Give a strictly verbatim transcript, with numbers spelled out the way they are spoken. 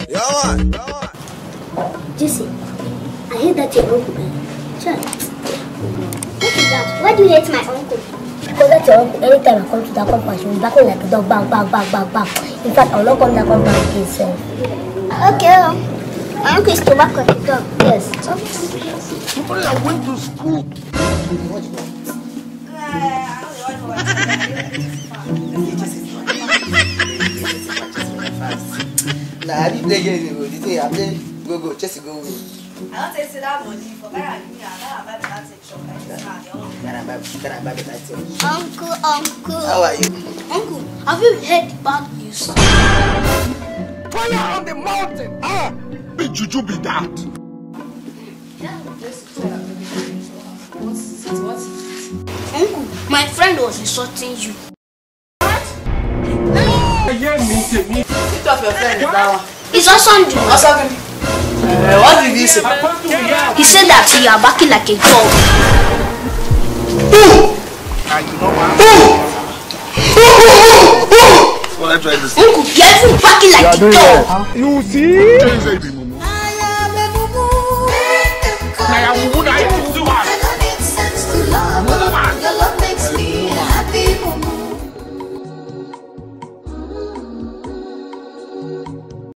Yeah, man. Jesse, I hate that your uncle. Sure. What is that? Why do you hate my uncle? Because that's your uncle. Anytime I come to that compound, she will back like a dog, bang, bang, bang, bang, bang. In fact, I will not come to that compound again, sir. Okay. My uncle is to back like a dog. Yes. People are going to school. Nah, I didn't play games. You say I play go go, Chelsea go. I don't take that money for that. I give me another buy that section. Can I buy? Can I buy that thing? Uncle, uncle. How are you? Uncle, have you heard bad news? Fire on the mountain. Ah, big juju be that. Uncle, my friend was insulting you. Sit off your friend is that one. It's also on you. What's happening? Uh, what did he say? He said that you are backing like a dog. Well, I'm trying to say. Uncle, you're even backing like a dog. You see?